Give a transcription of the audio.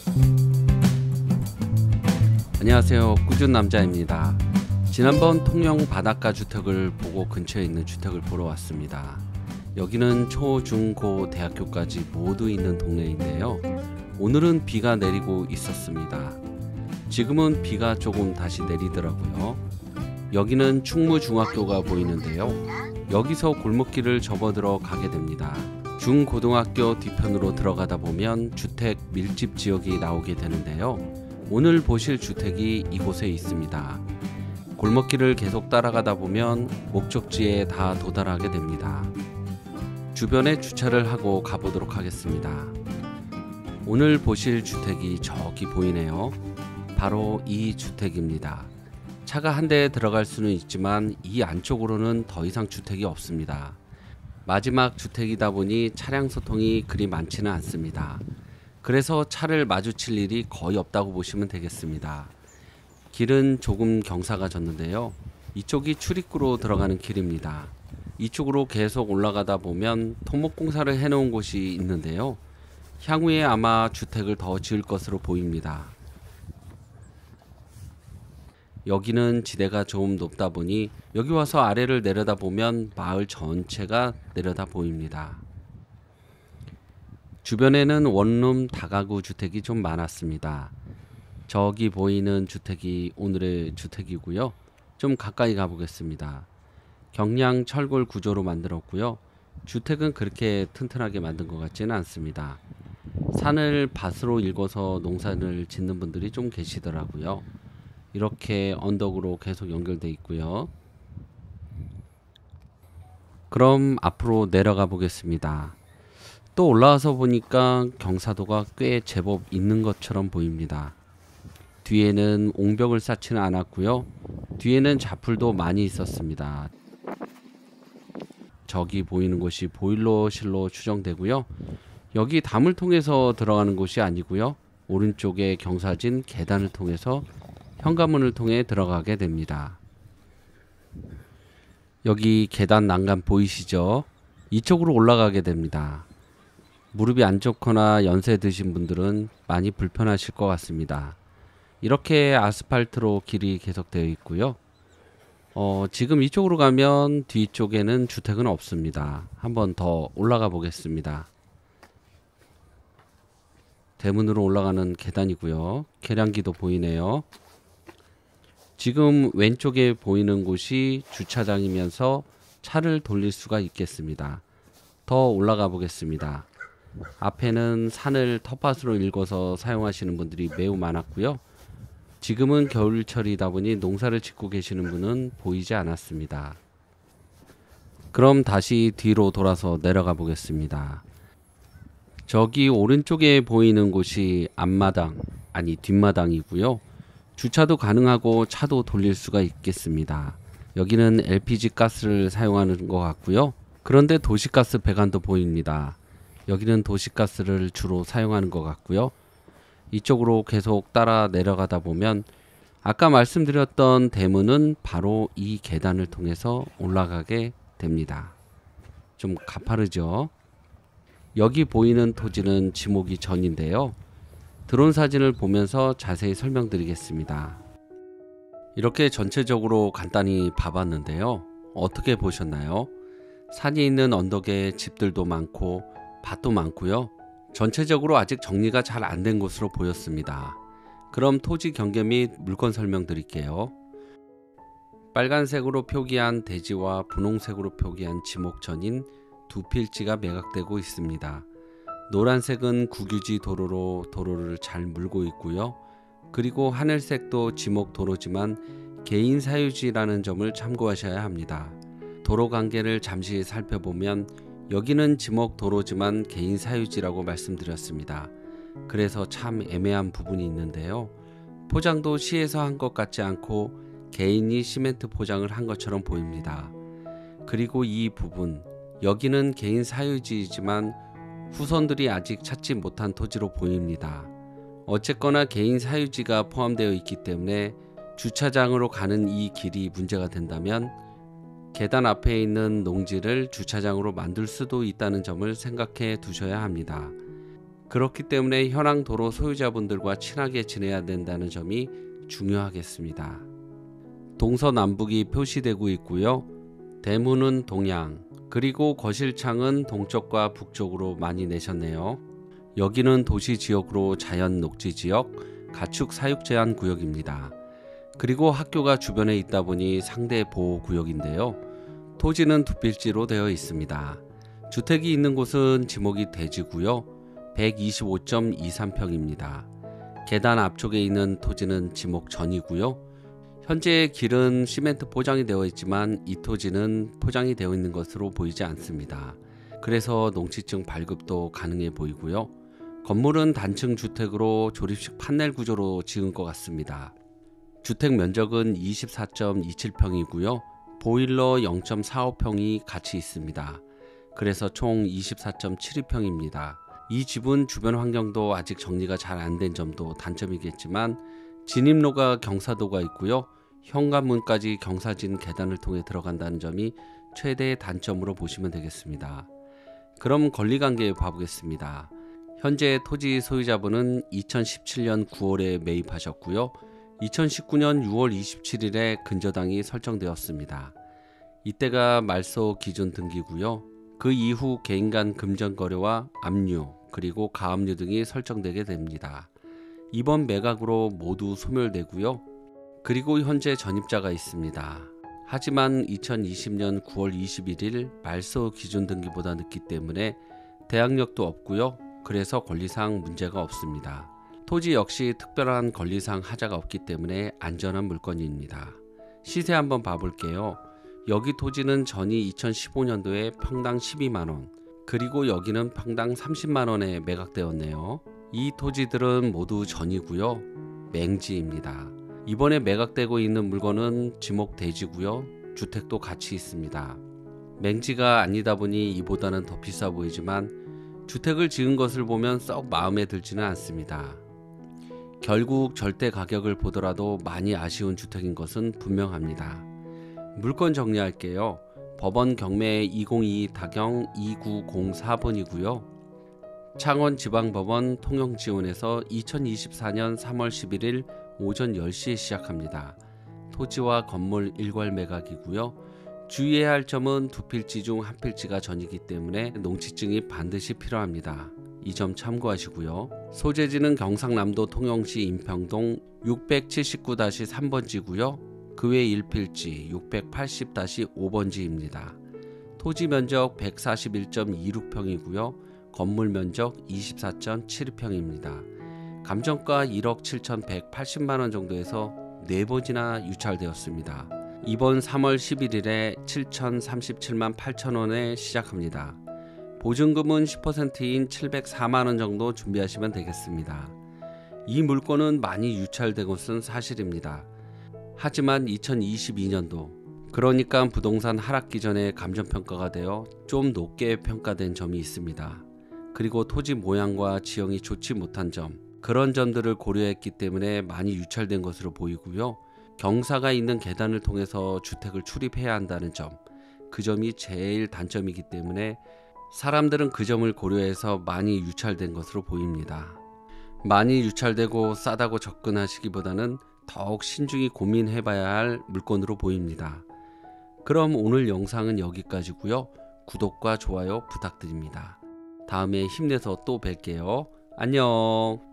안녕하세요, 꾸준 남자입니다. 지난번 통영 바닷가 주택을 보고 근처에 있는 주택을 보러 왔습니다. 여기는 초, 중, 고 대학교까지 모두 있는 동네인데요. 오늘은 비가 내리고 있었습니다. 지금은 비가 조금 다시 내리더라고요. 여기는 충무중학교가 보이는데요. 여기서 골목길을 접어들어 가게 됩니다. 중고등학교 뒤편으로 들어가다 보면 주택 밀집 지역이 나오게 되는데요. 오늘 보실 주택이 이곳에 있습니다. 골목길을 계속 따라가다 보면 목적지에 다 도달하게 됩니다. 주변에 주차를 하고 가보도록 하겠습니다. 오늘 보실 주택이 저기 보이네요. 바로 이 주택입니다. 차가 한 대 들어갈 수는 있지만 이 안쪽으로는 더 이상 주택이 없습니다. 마지막 주택이다 보니 차량 소통이 그리 많지는 않습니다. 그래서 차를 마주칠 일이 거의 없다고 보시면 되겠습니다. 길은 조금 경사가 졌는데요. 이쪽이 출입구로 들어가는 길입니다. 이쪽으로 계속 올라가다 보면 토목공사를 해놓은 곳이 있는데요. 향후에 아마 주택을 더 지을 것으로 보입니다. 여기는 지대가 좀 높다 보니 여기 와서 아래를 내려다 보면 마을 전체가 내려다 보입니다. 주변에는 원룸 다가구 주택이 좀 많았습니다. 저기 보이는 주택이 오늘의 주택이고요. 좀 가까이 가보겠습니다. 경량 철골 구조로 만들었고요. 주택은 그렇게 튼튼하게 만든 것 같지는 않습니다. 산을 밭으로 일궈서 농사를 짓는 분들이 좀 계시더라고요. 이렇게 언덕으로 계속 연결되어 있고요. 그럼 앞으로 내려가 보겠습니다. 또 올라와서 보니까 경사도가 꽤 제법 있는 것처럼 보입니다. 뒤에는 옹벽을 쌓지는 않았고요. 뒤에는 자풀도 많이 있었습니다. 저기 보이는 곳이 보일러실로 추정되고요. 여기 담을 통해서 들어가는 곳이 아니고요. 오른쪽에 경사진 계단을 통해서 현관문을 통해 들어가게 됩니다. 여기 계단 난간 보이시죠? 이쪽으로 올라가게 됩니다. 무릎이 안 좋거나 연세 드신 분들은 많이 불편하실 것 같습니다. 이렇게 아스팔트로 길이 계속되어 있고요. 지금 이쪽으로 가면 뒤쪽에는 주택은 없습니다. 한번 더 올라가 보겠습니다. 대문으로 올라가는 계단이고요. 계량기도 보이네요. 지금 왼쪽에 보이는 곳이 주차장이면서 차를 돌릴 수가 있겠습니다. 더 올라가 보겠습니다. 앞에는 산을 텃밭으로 일궈서 사용하시는 분들이 매우 많았고요. 지금은 겨울철이다 보니 농사를 짓고 계시는 분은 보이지 않았습니다. 그럼 다시 뒤로 돌아서 내려가 보겠습니다. 저기 오른쪽에 보이는 곳이 앞마당, 아니 뒷마당이고요. 주차도 가능하고 차도 돌릴 수가 있겠습니다. 여기는 LPG 가스를 사용하는 것 같고요. 그런데 도시가스 배관도 보입니다. 여기는 도시가스를 주로 사용하는 것 같고요. 이쪽으로 계속 따라 내려가다 보면 아까 말씀드렸던 대문은 바로 이 계단을 통해서 올라가게 됩니다. 좀 가파르죠? 여기 보이는 토지는 지목이 전인데요. 드론 사진을 보면서 자세히 설명드리겠습니다. 이렇게 전체적으로 간단히 봐봤는데요. 어떻게 보셨나요? 산이 있는 언덕에 집들도 많고 밭도 많고요. 전체적으로 아직 정리가 잘 안 된 곳으로 보였습니다. 그럼 토지 경계 및 물건 설명드릴게요. 빨간색으로 표기한 대지와 분홍색으로 표기한 지목전인 두 필지가 매각되고 있습니다. 노란색은 국유지 도로로 도로를 잘 물고 있고요. 그리고 하늘색도 지목 도로지만 개인 사유지라는 점을 참고하셔야 합니다. 도로 관계를 잠시 살펴보면 여기는 지목 도로지만 개인 사유지라고 말씀드렸습니다. 그래서 참 애매한 부분이 있는데요. 포장도 시에서 한 것 같지 않고 개인이 시멘트 포장을 한 것처럼 보입니다. 그리고 이 부분, 여기는 개인 사유지이지만 후손들이 아직 찾지 못한 토지로 보입니다. 어쨌거나 개인 사유지가 포함되어 있기 때문에 주차장으로 가는 이 길이 문제가 된다면 계단 앞에 있는 농지를 주차장으로 만들 수도 있다는 점을 생각해 두셔야 합니다. 그렇기 때문에 현황 도로 소유자분들과 친하게 지내야 된다는 점이 중요하겠습니다. 동서남북이 표시되고 있고요. 대문은 동양, 그리고 거실창은 동쪽과 북쪽으로 많이 내셨네요. 여기는 도시지역으로 자연 녹지지역, 가축 사육 제한 구역입니다. 그리고 학교가 주변에 있다 보니 상대 보호구역인데요. 토지는 두 필지로 되어 있습니다. 주택이 있는 곳은 지목이 대지고요. 125.23평입니다. 계단 앞쪽에 있는 토지는 지목 전이고요. 현재 길은 시멘트 포장이 되어 있지만 이 토지는 포장이 되어 있는 것으로 보이지 않습니다. 그래서 농지증 발급도 가능해 보이고요. 건물은 단층 주택으로 조립식 판넬 구조로 지은 것 같습니다. 주택 면적은 24.27평이고요. 보일러 0.45평이 같이 있습니다. 그래서 총 24.72평입니다. 이 집은 주변 환경도 아직 정리가 잘 안 된 점도 단점이겠지만 진입로가 경사도가 있고요. 현관문까지 경사진 계단을 통해 들어간다는 점이 최대의 단점으로 보시면 되겠습니다. 그럼 권리관계 봐보겠습니다. 현재 토지 소유자분은 2017년 9월에 매입하셨고요. 2019년 6월 27일에 근저당이 설정되었습니다. 이때가 말소 기준 등기고요. 그 이후 개인 간 금전 거래와 압류 그리고 가압류 등이 설정되게 됩니다. 이번 매각으로 모두 소멸되고요. 그리고 현재 전입자가 있습니다. 하지만 2020년 9월 21일 말소 기준 등기보다 늦기 때문에 대항력도 없고요. 그래서 권리상 문제가 없습니다. 토지 역시 특별한 권리상 하자가 없기 때문에 안전한 물건입니다. 시세 한번 봐볼게요. 여기 토지는 전이 2015년도에 평당 12만원, 그리고 여기는 평당 30만원에 매각되었네요. 이 토지들은 모두 전이고요. 맹지입니다. 이번에 매각되고 있는 물건은 지목 대지고요. 주택도 같이 있습니다. 맹지가 아니다 보니 이보다는 더 비싸 보이지만 주택을 지은 것을 보면 썩 마음에 들지는 않습니다. 결국 절대 가격을 보더라도 많이 아쉬운 주택인 것은 분명합니다. 물건 정리할게요. 법원 경매 2022-2904번이고요. 창원지방법원 통영지원에서 2024년 3월 11일 오전 10시에 시작합니다. 토지와 건물 일괄 매각이고요. 주의해야 할 점은 두 필지 중 한 필지가 전이기 때문에 농지증이 반드시 필요합니다. 이 점 참고하시고요. 소재지는 경상남도 통영시 인평동 679-3번지고요. 그 외 1필지 680-5번지입니다. 토지 면적 141.26평이고요. 건물 면적 24.72평입니다. 감정가 1억 7,180만원 정도에서 4번이나 유찰되었습니다. 이번 3월 11일에 7,037만 8천원에 시작합니다. 보증금은 10%인 704만원 정도 준비하시면 되겠습니다. 이 물건은 많이 유찰된 것은 사실입니다. 하지만 2022년도, 그러니까 부동산 하락 기전에 감정평가가 되어 좀 높게 평가된 점이 있습니다. 그리고 토지 모양과 지형이 좋지 못한 점, 그런 점들을 고려했기 때문에 많이 유찰된 것으로 보이고요. 경사가 있는 계단을 통해서 주택을 출입해야 한다는 점, 그 점이 제일 단점이기 때문에 사람들은 그 점을 고려해서 많이 유찰된 것으로 보입니다. 많이 유찰되고 싸다고 접근하시기보다는 더욱 신중히 고민해봐야 할 물건으로 보입니다. 그럼 오늘 영상은 여기까지고요. 구독과 좋아요 부탁드립니다. 다음에 힘내서 또 뵐게요. 안녕.